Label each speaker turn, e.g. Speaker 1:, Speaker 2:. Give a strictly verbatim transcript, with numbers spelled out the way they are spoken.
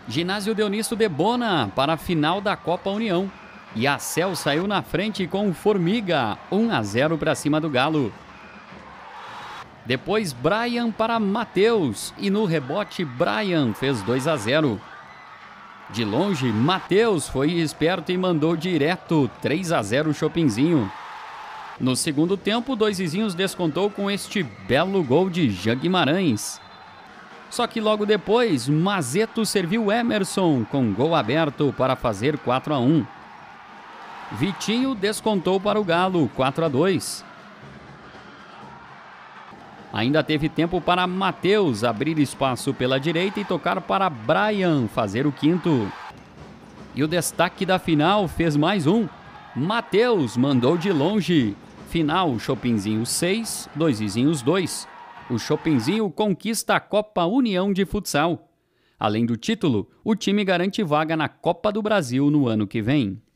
Speaker 1: Ginásio Deonisto de Bona para a final da Copa União. E a Cel saiu na frente com o Formiga, um a zero para cima do Galo. Depois Brian para Matheus e no rebote Brian fez dois a zero. De longe, Matheus foi esperto e mandou direto três a zero Chopinzinho. No segundo tempo, Dois Vizinhos descontou com este belo gol de Jean Guimarães. Só que logo depois, Mazeto serviu Emerson com gol aberto para fazer quatro a um. Vitinho descontou para o Galo, quatro a dois. Ainda teve tempo para Matheus abrir espaço pela direita e tocar para Brian fazer o quinto. E o destaque da final fez mais um. Matheus mandou de longe. Final, Chopinzinho seis, Dois Vizinhos dois. O Chopinzinho conquista a Copa União de Futsal. Além do título, o time garante vaga na Copa do Brasil no ano que vem.